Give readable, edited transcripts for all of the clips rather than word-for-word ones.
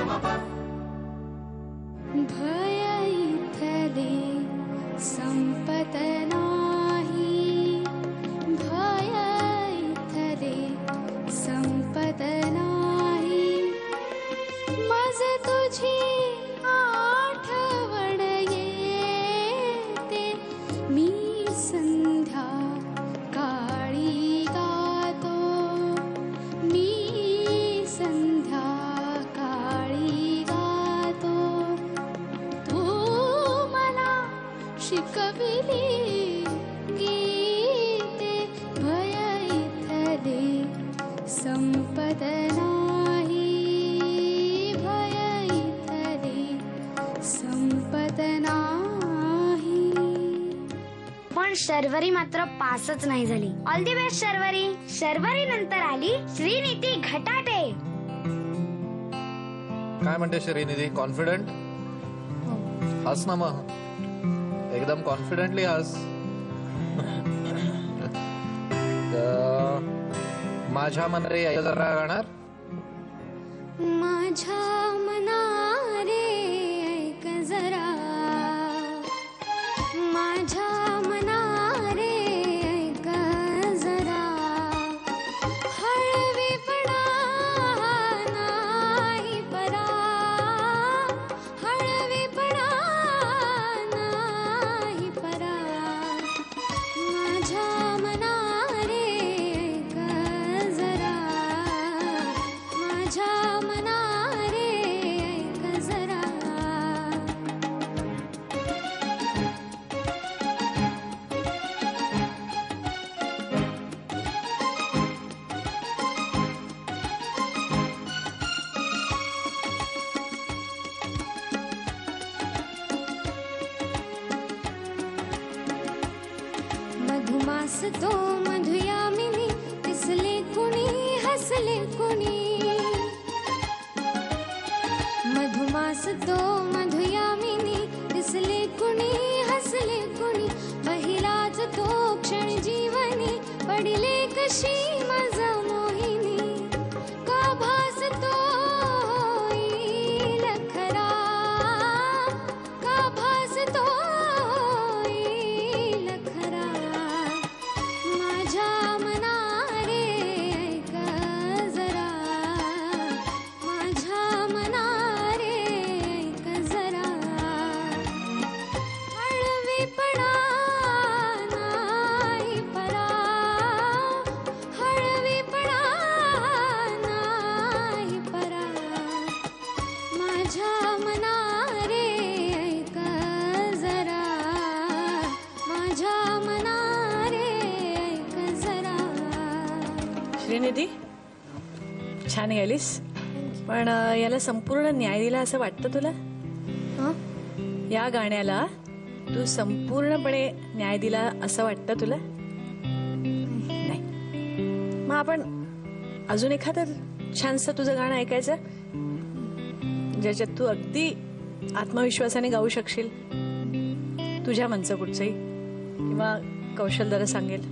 भय इथले संपत नाही, भय इथले संपत नाही, मज तुझी आठवण येते, मी संध्या काळी गातो, मी संध्या काळी गातो, तू मला शिकविली गीते, भय इथले संपत नाही, भय इथले संपत नाही. पण शर्वरी मात्र पासच नाही झाली. All the best Sharvari. Sharvari नंतर आली श्रीनिधी घटाटे. काय म्हणते श्रीनिधी, कॉन्फिडंट? हस ना मग, एकदम कॉन्फिडेंटली हस. माझ्या मनारे जरा गाणार. माझ्या मनारे ऐक जरा, माझ्या मनारे ऐक जरा, हळवीपणा नाही परा, हळवीपणा नाही परा, माझ्या मनारे ऐक जरा, माझ्या मनारे ऐक जरा. मधुमास तो मधुयामिनी, दिसले कुणी हसले कुणी, मधुमास तो मधुयामिनी, दिसले कुणी हसले कुणी, पहिलाच तो क्षण जीवनी, पडिले कशी मज मोहिनी, का भास तो येईल खरा, का भास तो येईल खरा, माझ्या मनारे ऐक जरा, माझ्या मनारे ऐक जरा, हळवीपणा नाही परा, हळवीपणा नाही परा, माझ्या मनारे ऐक जरा, माझ्या मनारे ऐक जरा. श्रीनिधी, छान गेलीस, पण याला संपूर्ण न्याय दिला असं वाटतं तुला? या गाण्याला तू संपूर्णपणे न्याय दिला असं वाटतं तुला? नाही. मग आपण अजून एखादं छानसं तुझं गाणं ऐकायचं, ज्याच्यात तू अगदी आत्मविश्वासाने गाऊ शकशील, तुझ्या मनचं कुठचंही, किंवा कौशल जरा सांगेल.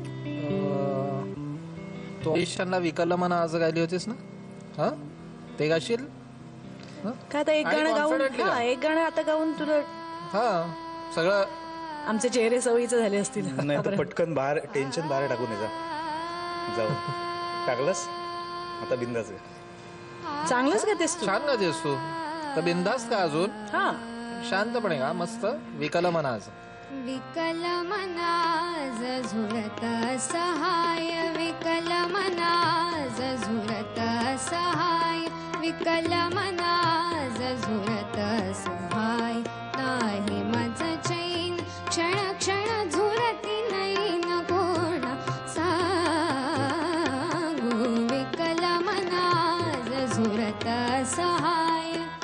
तो ईशानला विकलं म्हणा आज गायली होतीस ना, हा ते गाशील का? आता एक गाणं गाऊन, हा एक गाणं आता गाऊन तुला हा सगळं आमचे चेहरे सवयीचे झाले असतील. नाही तर पटकन बाहेर, टेन्शन बाहेर टाकून येजा. जाऊ टाकलंस आता बिंदाच आहे. चांगलंच गातेस तू, छान गातेस तू. तर बिंदास का अजून, हा शांतपणे का, मस्त विकलं म्हणा आज. विकल मनाज झुरत सहाय, विकल मनाज झुरत सहाय, विकल मनाज झुरत सहाय, नाही मज चैन क्षण क्षण झुरती नैन कोण सांगू, विकल मनाज झुरत सहाय.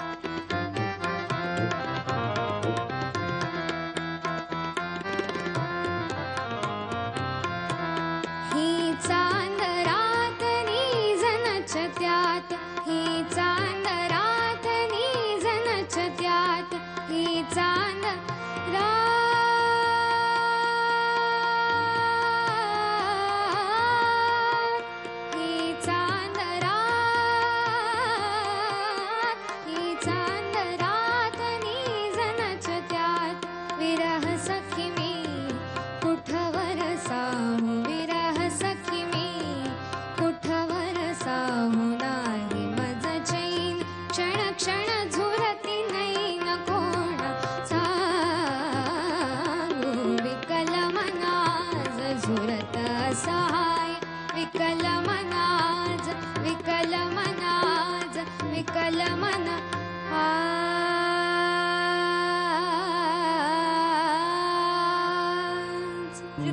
ही चांद रात निजनच त्यात, ही चांद रात निजनच त्यात, ही चांद रात, ही चांद रात,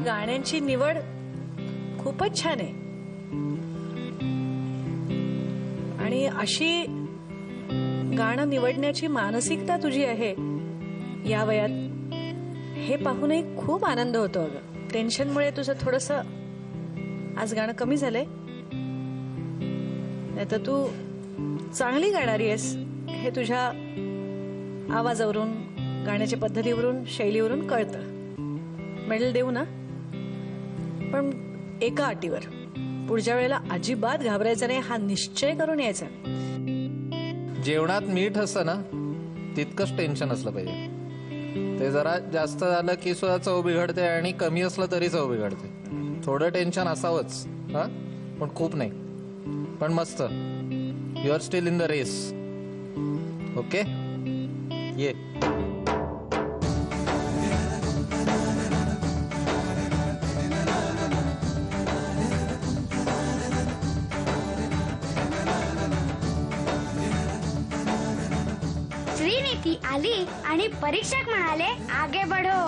गाण्यांची निवड खूपच छान आहे. आणि अशी गाणं निवडण्याची मानसिकता तुझी आहे या वयात, हे पाहूनही खूप आनंद होतो. अगं, टेन्शनमुळे तुझं थोडंसं आज गाणं कमी झालंय, नाही तर तू चांगली गाणारी आहेस हे तुझ्या आवाजावरून, गाण्याच्या पद्धतीवरून, शैलीवरून कळतं. मेडल देऊ ना, पण एका अटीवर, पुढच्या वेळेला अजिबात घाबरायचं नाही हा निश्चय करून यायचा. जेवणात मीठ असतं ना तितकंच टेन्शन असलं पाहिजे. ते जरा जास्त झालं की सुद्धा चव बिघडते आणि कमी असलं तरी चव बिघडते. थोडं टेन्शन असावंच, हा, पण खूप नाही. पण मस्त, you are still in the race. Okay, ये. श्रीनिधी आली आणि परीक्षक म्हणाले आगे बढो.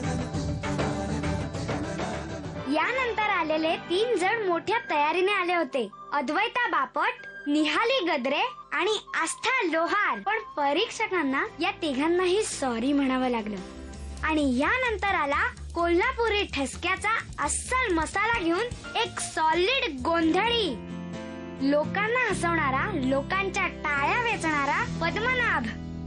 यानंतर आलेले 3 जण मोठ्या तयारीने आले होते. अद्वैता बापट, निहाली गद्रे आणि आस्था लोहार. पण परीक्षकांना या तिघांनाही सॉरी म्हणावं लागलं. आणि यानंतर आला कोल्हापुरी ठसक्याचा अस्सल मसाला घेऊन एक सॉलिड गोंधळी, लोकांना हसवणारा, लोकांच्या टाळ्या वेचणारा पद्मनाभ.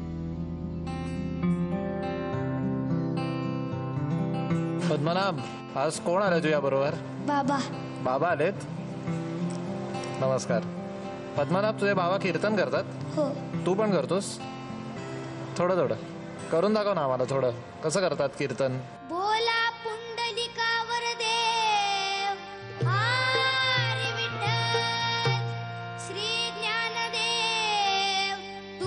पद्मनाभ, आज कोण आलं तुझ्या बरोबर? बाबा. बाबा आलेत. नमस्कार. पद्मनाभ, तुझे बाबा कीर्तन करतात? हो. तू पण करतोस? थोडं थोडं करून दाखव ना आम्हाला. थोडं कसं करतात कीर्तन? बोला पुंडलिकावर देव, हरी विठ्ठल, श्री ज्ञानदेव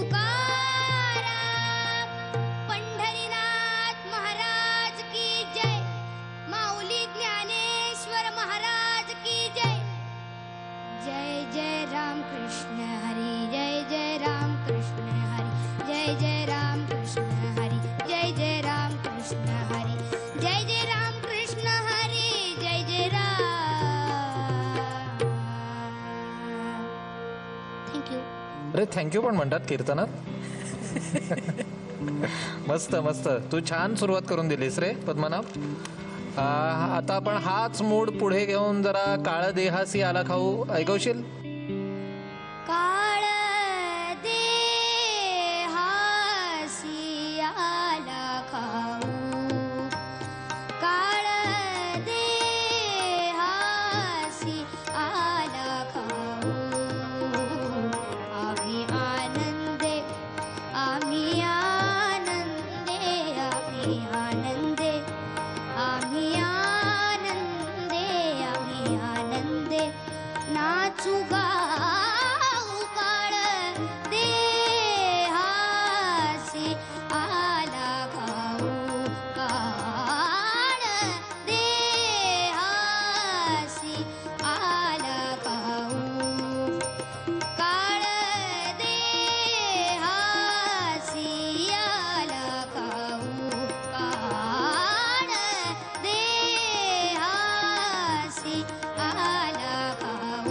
तुकाराम, पंढरीनाथ महाराज की जय, माऊली ज्ञानेश्वर महाराज की जय. जय जय राम कृष्ण हरी, जय जय राम कृष्ण हरी, जय जय राम कृष्ण हरी, जय जय राम कृष्ण हरी, जय जय राम कृष्ण हरी, जय जय राम. थँक्यू. अरे थँक्यू पण म्हणतात कीर्तनात. मस्त मस्त, तू छान सुरुवात करून दिलीस रे पद्मनाभ. आता आपण हाच मूड पुढे घेऊन जरा काळ देहासी आला खाऊ ऐकवशील? काळ देहासी आला खाऊ, काळ देहासी आला खाऊ, आम्ही आनंदे, आम्ही आनंदे, आम्ही आनंदे, आम्ही आनंदे, आम्ही आनंदे, नाचू गाऊ काळ देहासी आला खाऊ, काळ देहासी आला खाऊ, काळ देहासी आला खाऊ, काळ देहासी आला खाऊ.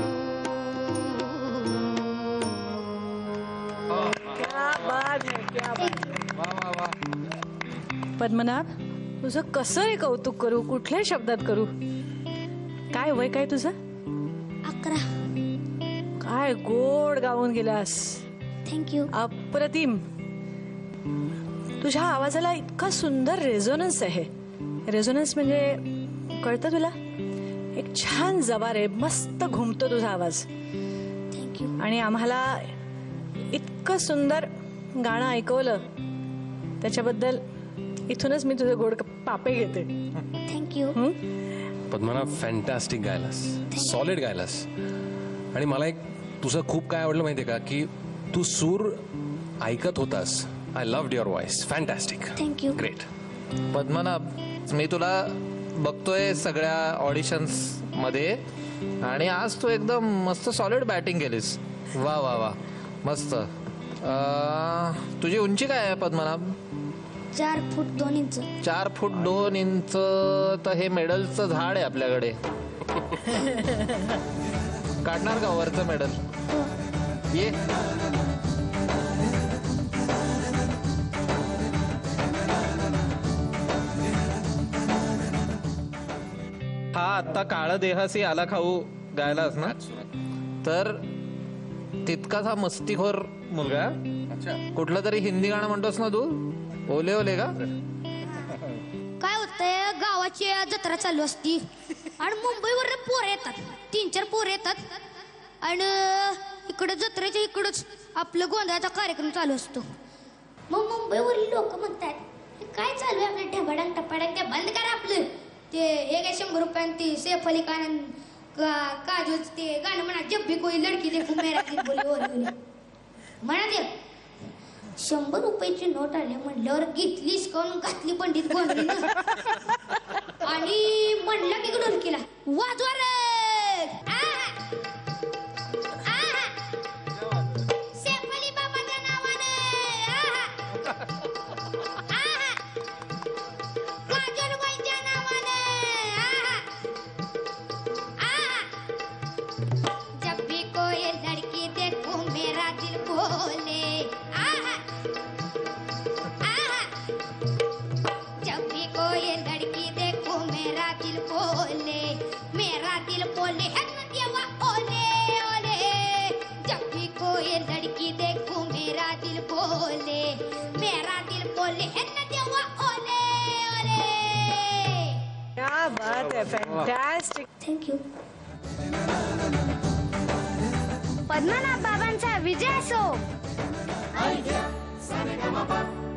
पद्मनाभ, तुझं कसं हे कौतुक करू, कुठल्या शब्दात करू? काय वय काय तुझं? 11. काय गोड गाऊन गेलास. थँक्यू. अप्रतिम. तुझ्या आवाजाला इतका सुंदर रेझोनन्स आहे. रेझोनन्स म्हणजे कळतं तुला? एक छान जबार आहे, मस्त घुमतो तुझा आवाज. थँक्यू. आणि आम्हाला इतकं सुंदर गाणं ऐकवलं त्याच्याबद्दल इथूनच मी तुझे गोड पापे घेते. थँक्यू. पद्मनाभ, फॅन्टॅस्टिक गायलास, सॉलिड गायलास. आणि मला एक तुझं खूप काय आवडलं माहितीये का, की तू सूर ऐकत होतास. I loved your voice. Fantastic. Thank you. Great. Padmanabh, मी तुला बघतोय सगळ्या ऑडिशन्स मध्ये आणि आज तू एकदम मस्त सॉलिड बॅटिंग केलीस. वा वा वा, मस्त. तुझी उंची काय आहे Padmanabh? 4 foot 2 inch. 4 foot 2 inch तर हे मेडलचं झाड आहे आपल्याकडे. काढणार का वरचं मेडल? ये. हा आता काळ देहासी आला खाऊ गायलास ना, तर तितकाच हा मस्तीखोर मुलगा. कुठलं तरी हिंदी गाणं म्हणतोस ना तू, ओले ओले का? काय होतंय, गावाची जत्रा चालू असती आणि मुंबईवर पोरं येतात, 3-4 पोरं येतात आणि इकडं जत्रेच्या इकडंच आपलं गोंधळाचा कार्यक्रम चालू असतो. मग मुंबईवरील लोक म्हणतात, "हे काय चालू आहे आपलं ढबाडंग टपाडंग, ते बंद करा आपलं ते 100 रुपयां ते सैफ अली खान काजोच ते गाणं म्हणा, जब भी कोई लडकी देखो मेरा दिल बोले ओले ओले म्हणा ते." 100 रुपयाची नोट आली म्हणल्यावर घेतलीस कोण, घातली पंडित गोंधळीनं आणि म्हणलं की ढोलकीला, वाजवा रे. सैफ अली बाबाच्या नावानं, काजल बाईच्या नावानं, जब भी कोई लड़की देखो मेरा दिल बोले, जब भी कोई लड़की देखो मेरा दिल बोले है ना देवा ओले ओले. जब भी कोई लड़की देखो मेरा दिल बोले है ना देवा ओले ओले. क्या बात है, फॅन्टॅस्टिक. थँक्यू. पद्मनाभ बाबांचा विजय असो.